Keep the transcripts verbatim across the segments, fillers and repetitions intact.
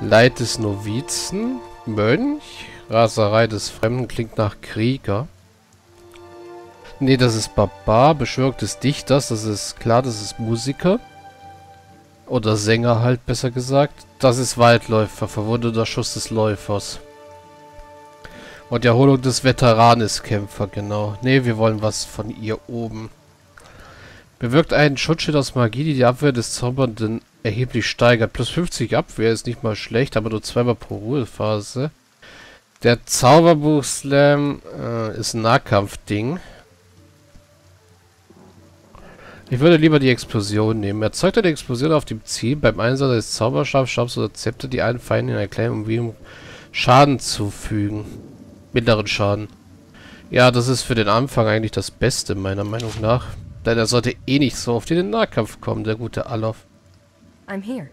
Leid des Novizen. Mönch. Raserei des Fremden klingt nach Krieger. Nee, das ist Barbar. Beschwörung des Dichters. Das ist klar, das ist Musiker. Oder Sänger halt, besser gesagt. Das ist Waldläufer. Verwundeter Schuss des Läufers. Und die Erholung des Veteranes Kämpfer, genau. Nee, wir wollen was von ihr oben. Bewirkt einen Schutzschild aus Magie, die die Abwehr des Zaubernden erheblich steigert. Plus fünfzig Abwehr ist nicht mal schlecht, aber nur zweimal pro Ruhephase. Der Zauberbuch-Slam äh, ist ein Nahkampfding. Ich würde lieber die Explosion nehmen. Erzeugt eine Explosion auf dem Ziel beim Einsatz des Zauberstabs, Stabs oder Zepter, die einen Feind in einer kleinen Umgebung Schaden zufügen. Mittleren Schaden. Ja, das ist für den Anfang eigentlich das Beste, meiner Meinung nach. Denn er sollte eh nicht so oft in den Nahkampf kommen, der gute Alof. I'm here.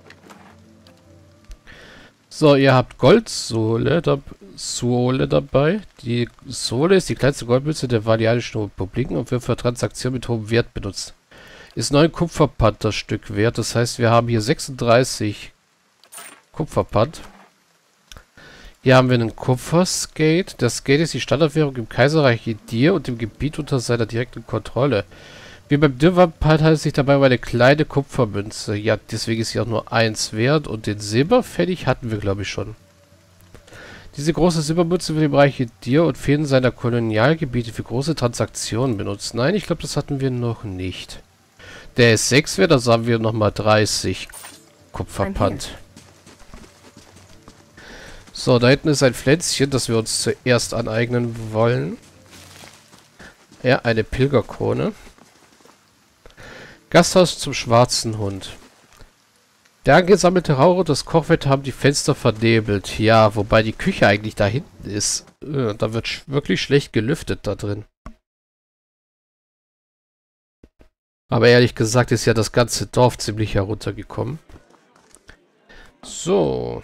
So, ihr habt Goldsohle da Sohle dabei. Die Sohle ist die kleinste Goldmünze der Valianischen Republiken und wird für Transaktionen mit hohem Wert benutzt. Ist neun Kupferpad das Stück wert. Das heißt, wir haben hier sechsunddreißig Kupferpad. Hier haben wir einen Kupferskate. Der Skate ist die Standardwährung im Kaiserreich Edir und im Gebiet unter seiner direkten Kontrolle. Wie beim Dürrpad handelt es sich dabei um eine kleine Kupfermünze. Ja, deswegen ist sie auch nur eins wert. Und den Silberpfennig hatten wir, glaube ich, schon. Diese große Silbermünze wird im Reich Edir und vielen seiner Kolonialgebiete für große Transaktionen benutzt. Nein, ich glaube, das hatten wir noch nicht. Der ist sechs wert, also haben wir nochmal dreißig Kupferpfand. So, da hinten ist ein Pflänzchen, das wir uns zuerst aneignen wollen. Ja, eine Pilgerkrone. Gasthaus zum schwarzen Hund. Der angesammelte Rauch und das Kochfett haben die Fenster vernebelt. Ja, wobei die Küche eigentlich da hinten ist. Äh, da wird sch wirklich schlecht gelüftet da drin. Aber ehrlich gesagt ist ja das ganze Dorf ziemlich heruntergekommen. So.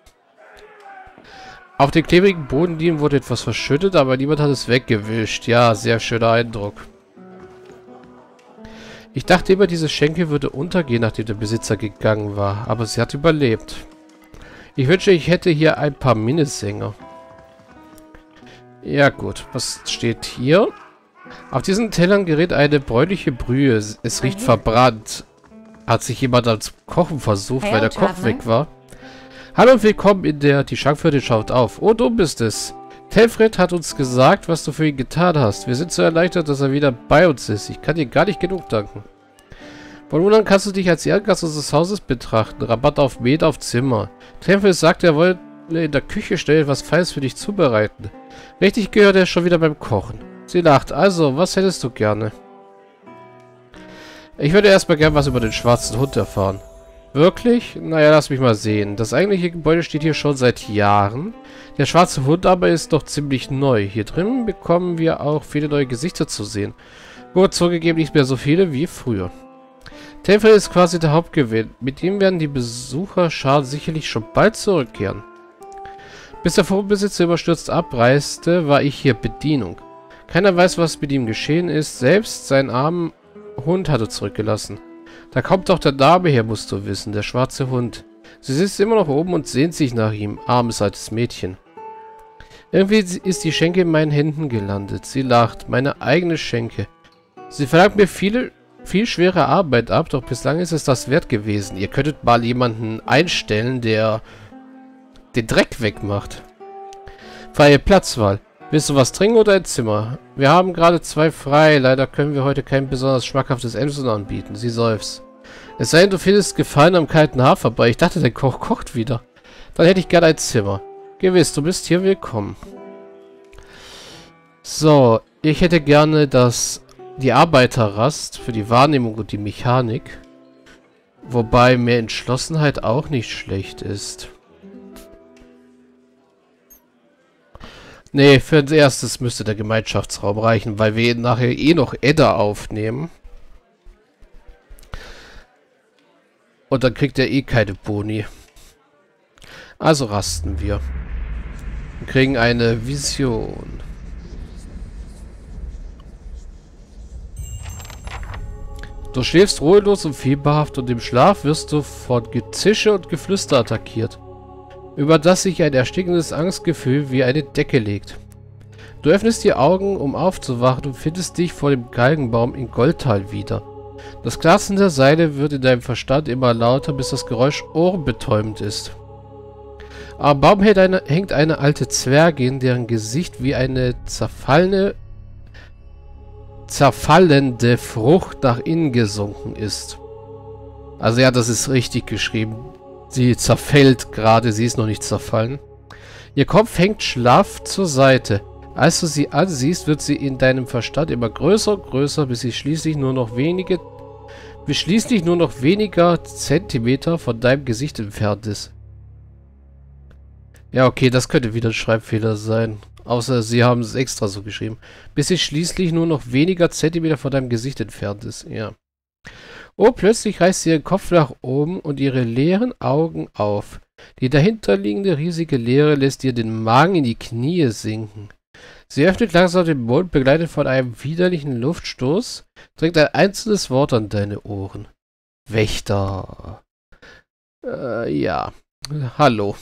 Auf den klebrigen Bodendielen wurde etwas verschüttet, aber niemand hat es weggewischt. Ja, sehr schöner Eindruck. Ich dachte immer, diese Schenke würde untergehen, nachdem der Besitzer gegangen war. Aber sie hat überlebt. Ich wünsche, ich hätte hier ein paar Minnesänger. Ja gut, was steht hier? Auf diesen Tellern gerät eine bräunliche Brühe. Es riecht verbrannt. Hat sich jemand als Kochen versucht, weil der Koch weg war? Hallo und willkommen in der... Die Schankführerin schaut auf. Oh, du bist es. Telfred hat uns gesagt, was du für ihn getan hast. Wir sind so erleichtert, dass er wieder bei uns ist. Ich kann dir gar nicht genug danken. Von nun an kannst du dich als Ehrengast unseres Hauses betrachten. Rabatt auf Met auf Zimmer. Telfred sagt, er wolle in der Küche schnell etwas Feines für dich zubereiten. Richtig gehört er schon wieder beim Kochen. Sie lacht. Also, was hättest du gerne? Ich würde erstmal gern was über den schwarzen Hund erfahren. Wirklich? Naja, lass mich mal sehen. Das eigentliche Gebäude steht hier schon seit Jahren. Der schwarze Hund aber ist noch ziemlich neu. Hier drin bekommen wir auch viele neue Gesichter zu sehen. Gut, zugegeben nicht mehr so viele wie früher. Telfred ist quasi der Hauptgewinn. Mit ihm werden die Besucherscharen sicherlich schon bald zurückkehren. Bis der Vorbesitzer überstürzt abreiste, war ich hier Bedienung. Keiner weiß, was mit ihm geschehen ist. Selbst seinen armen Hund hat er zurückgelassen. Da kommt doch der Name her, musst du wissen, der schwarze Hund. Sie sitzt immer noch oben und sehnt sich nach ihm, armes altes Mädchen. Irgendwie ist die Schenke in meinen Händen gelandet. Sie lacht, meine eigene Schenke. Sie verlangt mir viele, viel schwere Arbeit ab, doch bislang ist es das wert gewesen. Ihr könntet mal jemanden einstellen, der den Dreck wegmacht. Freie Platzwahl. Willst du was trinken oder ein Zimmer? Wir haben gerade zwei frei. Leider können wir heute kein besonders schmackhaftes Emsen anbieten. Sie seufzt. Es sei denn, du findest Gefallen am kalten Hafer bei. Ich dachte, der Koch kocht wieder. Dann hätte ich gerne ein Zimmer. Gewiss, du bist hier willkommen. So, ich hätte gerne das die Arbeiterrast für die Wahrnehmung und die Mechanik. Wobei mehr Entschlossenheit auch nicht schlecht ist. Nee, für als erstes müsste der Gemeinschaftsraum reichen, weil wir nachher eh noch Edda aufnehmen. Und dann kriegt er eh keine Boni. Also rasten wir. Wir kriegen eine Vision. Du schläfst ruhelos und fieberhaft und im Schlaf wirst du von Gezische und Geflüster attackiert. über das sich ein erstickendes Angstgefühl wie eine Decke legt. Du öffnest die Augen, um aufzuwachen und findest dich vor dem Galgenbaum in Goldtal wieder. Das Klatschen der Seile wird in deinem Verstand immer lauter, bis das Geräusch ohrenbetäubend ist. Am Baum hängt eine, hängt eine alte Zwergin, deren Gesicht wie eine zerfallene, zerfallende Frucht nach innen gesunken ist. Also ja, das ist richtig geschrieben. Sie zerfällt gerade, sie ist noch nicht zerfallen. Ihr Kopf hängt schlaff zur Seite. Als du sie ansiehst, wird sie in deinem Verstand immer größer und größer, bis sie schließlich nur noch wenige, bis schließlich nur noch weniger Zentimeter von deinem Gesicht entfernt ist. Ja, okay, das könnte wieder ein Schreibfehler sein. Außer sie haben es extra so geschrieben. Bis sie schließlich nur noch weniger Zentimeter von deinem Gesicht entfernt ist. Ja. Oh, plötzlich reißt sie ihren Kopf nach oben und ihre leeren Augen auf. Die dahinterliegende riesige Leere lässt ihr den Magen in die Knie sinken. Sie öffnet langsam den Mund, begleitet von einem widerlichen Luftstoß, drängt ein einzelnes Wort an deine Ohren. Wächter. Äh, ja. Hallo.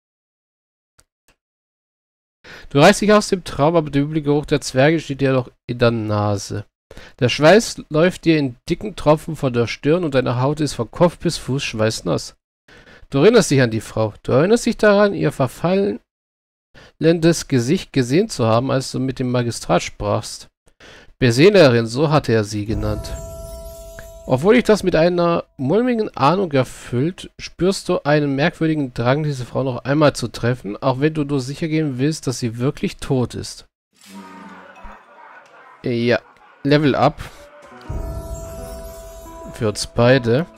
Du reißt dich aus dem Traum, aber der üble Geruch der Zwerge steht dir noch in der Nase. Der Schweiß läuft dir in dicken Tropfen von der Stirn und deine Haut ist von Kopf bis Fuß schweißnass. Du erinnerst dich an die Frau. Du erinnerst dich daran, ihr verfallendes Gesicht gesehen zu haben, als du mit dem Magistrat sprachst. Beseelerin, so hatte er sie genannt. Obwohl dich das mit einer mulmigen Ahnung erfüllt, spürst du einen merkwürdigen Drang, diese Frau noch einmal zu treffen, auch wenn du nur sicher gehen willst, dass sie wirklich tot ist. Ja, Level Up. Für uns beide.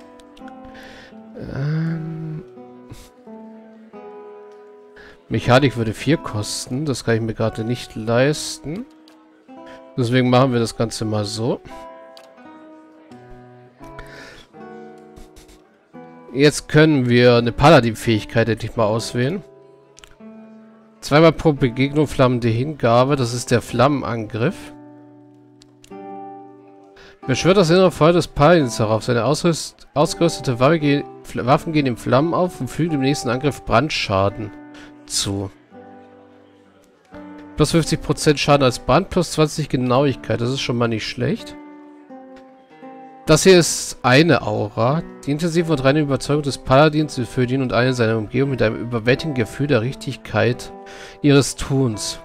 Ähm Mechanik würde vier kosten, das kann ich mir gerade nicht leisten. Deswegen machen wir das Ganze mal so. Jetzt können wir eine Paladin-Fähigkeit endlich mal auswählen. Zweimal pro Begegnung flammende Hingabe, das ist der Flammenangriff. Beschwört das innere Feuer des Paladins herauf. Seine ausrüst ausgerüstete Waffe ge Waffen gehen in Flammen auf und fügen dem nächsten Angriff Brandschaden zu. Plus fünfzig Prozent Schaden als Brand, plus zwanzig Genauigkeit, das ist schon mal nicht schlecht. Das hier ist eine Aura. Die intensive und reine Überzeugung des Paladins erfüllt ihn und eine seiner Umgebung mit einem überwältigenden Gefühl der Richtigkeit ihres Tuns.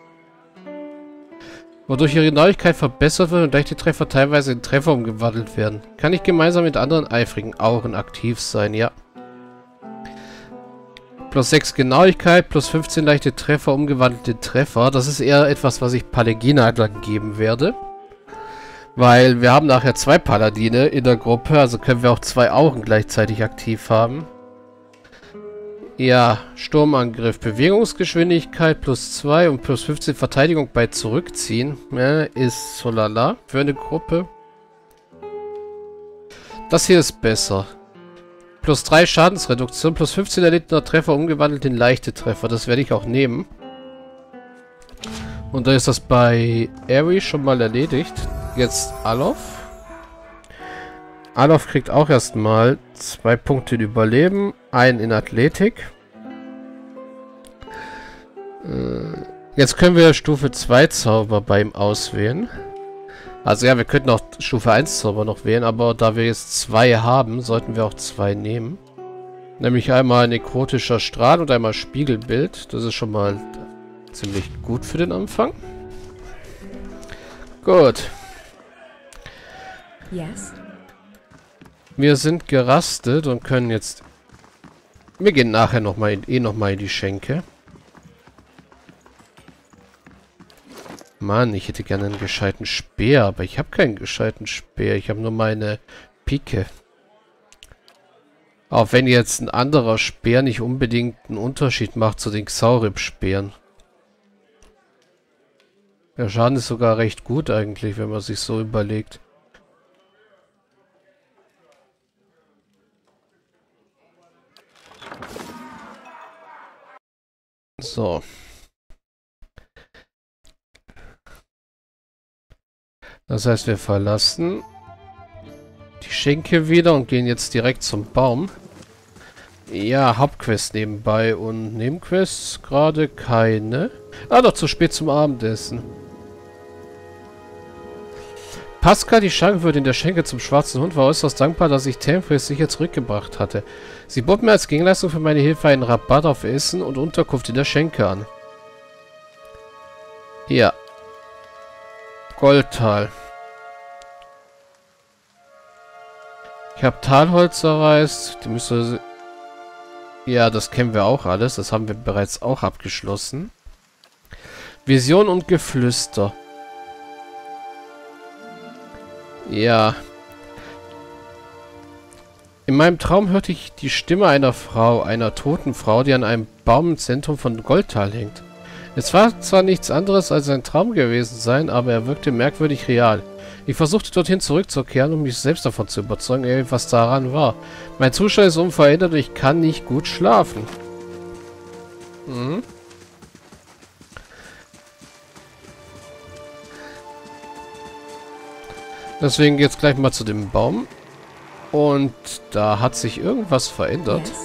Wodurch ihre Genauigkeit verbessert wird und leichte Treffer teilweise in Treffer umgewandelt werden. Kann ich gemeinsam mit anderen eifrigen Auren aktiv sein, ja. Plus sechs Genauigkeit, plus fünfzehn leichte Treffer, umgewandelte Treffer. Das ist eher etwas, was ich Paladina dann geben werde. Weil wir haben nachher zwei Paladine in der Gruppe, also können wir auch zwei Auren gleichzeitig aktiv haben. Ja, Sturmangriff, Bewegungsgeschwindigkeit plus zwei und plus fünfzehn Verteidigung bei Zurückziehen. Ja, ist so lala für eine Gruppe. Das hier ist besser. Plus drei Schadensreduktion, plus fünfzehn erlittener Treffer umgewandelt in leichte Treffer. Das werde ich auch nehmen. Und da ist das bei Aerie schon mal erledigt. Jetzt Alof. Alof kriegt auch erstmal zwei Punkte in Überleben, einen in Athletik. Äh, jetzt können wir Stufe zwei Zauber bei ihm auswählen. Also ja, wir könnten auch Stufe eins Zauber noch wählen, aber da wir jetzt zwei haben, sollten wir auch zwei nehmen. Nämlich einmal nekrotischer Strahl und einmal Spiegelbild. Das ist schon mal ziemlich gut für den Anfang. Gut. Yes. Wir sind gerastet und können jetzt... Wir gehen nachher noch mal in, eh nochmal in die Schenke. Mann, ich hätte gerne einen gescheiten Speer, aber ich habe keinen gescheiten Speer. Ich habe nur meine Pike. Auch wenn jetzt ein anderer Speer nicht unbedingt einen Unterschied macht zu den Xaurip-Speeren. Der Schaden ist sogar recht gut eigentlich, wenn man sich so überlegt. So. Das heißt, wir verlassen die Schenke wieder und gehen jetzt direkt zum Baum. Ja, Hauptquest nebenbei und Nebenquests gerade keine. Ah, doch zu spät zum Abendessen. Pascal, die Schankwirdin der Schenke zum Schwarzen Hund, war äußerst dankbar, dass ich Tameface sicher zurückgebracht hatte. Sie bot mir als Gegenleistung für meine Hilfe einen Rabatt auf Essen und Unterkunft in der Schenke an. Ja. Goldtal. Ich habe Talholz erreicht. Die müsste... Ja, das kennen wir auch alles. Das haben wir bereits auch abgeschlossen. Vision und Geflüster. Ja. In meinem Traum hörte ich die Stimme einer Frau, einer toten Frau, die an einem Baum im Zentrum von Goldtal hängt. Es war zwar nichts anderes als ein Traum gewesen sein, aber er wirkte merkwürdig real. Ich versuchte dorthin zurückzukehren, um mich selbst davon zu überzeugen, was daran war. Mein Zustand ist unverändert und ich kann nicht gut schlafen. Mhm. Deswegen geht's gleich mal zu dem Baum. Und da hat sich irgendwas verändert. Yes.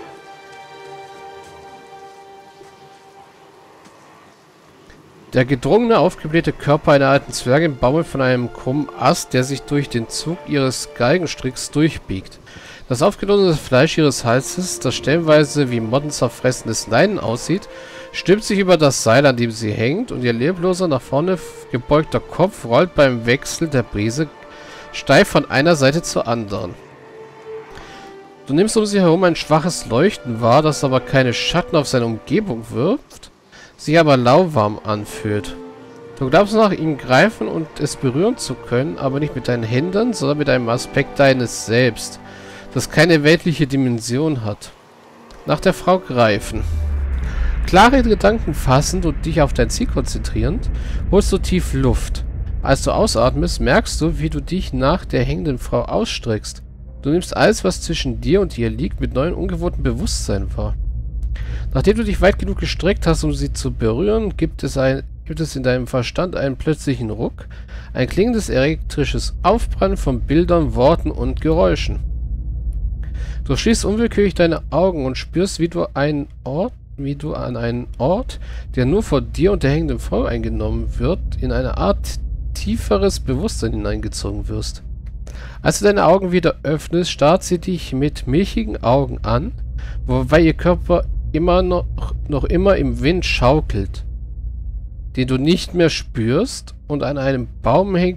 Der gedrungene, aufgeblähte Körper einer alten Zwergin baumelt von einem krummen Ast, der sich durch den Zug ihres Galgenstricks durchbiegt. Das aufgedunene Fleisch ihres Halses, das stellenweise wie moddenzerfressenes Leinen aussieht, stülpt sich über das Seil, an dem sie hängt, und ihr lebloser, nach vorne gebeugter Kopf rollt beim Wechsel der Brise steif von einer Seite zur anderen. Du nimmst um sie herum ein schwaches Leuchten wahr, das aber keine Schatten auf seine Umgebung wirft, sich aber lauwarm anfühlt. Du glaubst nach ihm greifen und es berühren zu können, aber nicht mit deinen Händen, sondern mit einem Aspekt deines Selbst, das keine weltliche Dimension hat. Nach der Frau greifen. Klare Gedanken fassend und dich auf dein Ziel konzentrierend, holst du tief Luft. Als du ausatmest, merkst du, wie du dich nach der hängenden Frau ausstreckst. Du nimmst alles, was zwischen dir und ihr liegt, mit neuem ungewohnten Bewusstsein wahr. Nachdem du dich weit genug gestreckt hast, um sie zu berühren, gibt es, ein, gibt es in deinem Verstand einen plötzlichen Ruck, ein klingendes elektrisches Aufbrennen von Bildern, Worten und Geräuschen. Du schließt unwillkürlich deine Augen und spürst, wie du einen Ort, wie du an einen Ort, der nur vor dir und der hängenden Frau eingenommen wird, in eine Art tieferes Bewusstsein hineingezogen wirst. Als du deine Augen wieder öffnest, starrt sie dich mit milchigen Augen an, wobei ihr Körper immer noch, noch immer im Wind schaukelt, den du nicht mehr spürst, und an einem Baum hängt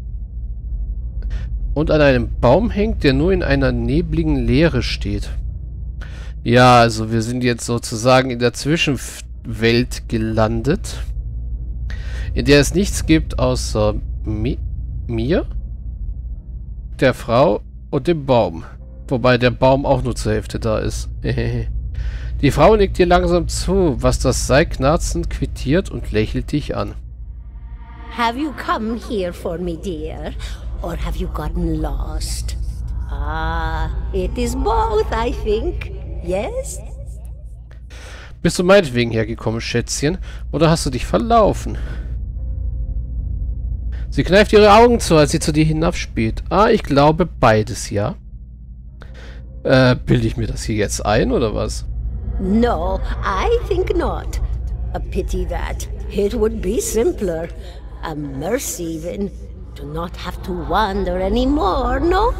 und an einem Baum hängt, der nur in einer nebligen Leere steht. Ja, also wir sind jetzt sozusagen in der Zwischenwelt gelandet, in der es nichts gibt außer mi mir, der Frau und dem Baum. Wobei der Baum auch nur zur Hälfte da ist. Die Frau nickt dir langsam zu, was das Seil knarzend quittiert, und lächelt dich an. Have you come here for me, dear? Or have you gotten lost? Ah, it is both, I think. Yes? Bist du meinetwegen hergekommen, Schätzchen? Oder hast du dich verlaufen? Sie kneift ihre Augen zu, als sie zu dir hinabspielt. Ah, ich glaube beides, ja? Äh, bilde ich mir das hier jetzt ein, oder was? No, I think not. A pity that. It would be simpler. A mercy even. To not have to wander anymore, no?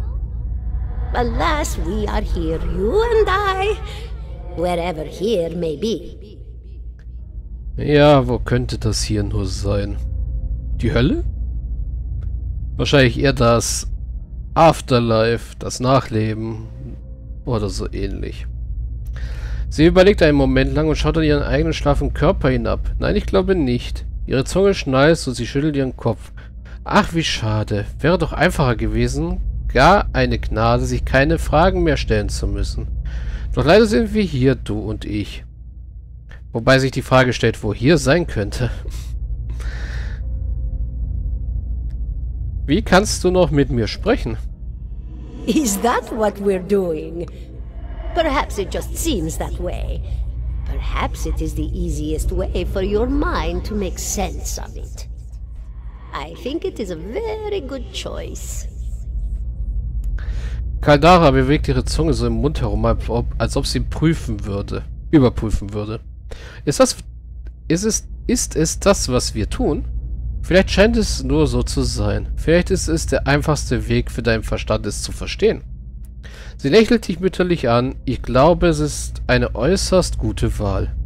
Alas, we are here, you and I. Wherever here may be. Ja, wo könnte das hier nur sein? Die Hölle? Wahrscheinlich eher das Afterlife, das Nachleben oder so ähnlich. Sie überlegt einen Moment lang und schaut an ihren eigenen schlaffen Körper hinab. Nein, ich glaube nicht. Ihre Zunge schnalzt und sie schüttelt ihren Kopf. Ach, wie schade. Wäre doch einfacher gewesen, gar eine Gnade, sich keine Fragen mehr stellen zu müssen. Doch leider sind wir hier, du und ich. Wobei sich die Frage stellt, wo hier sein könnte. Wie kannst du noch mit mir sprechen? Is that what we're doing? Perhaps it just seems that way. Perhaps it is the easiest way for your mind to make sense of it. I think it is a very good choice. Caldara bewegt ihre Zunge so im Mund herum, als ob, als ob sie prüfen würde. Überprüfen würde. Ist das... Ist es... Ist es das, was wir tun? Vielleicht scheint es nur so zu sein. Vielleicht ist es der einfachste Weg für deinen Verstand, es zu verstehen. Sie lächelt dich mütterlich an. Ich glaube, es ist eine äußerst gute Wahl.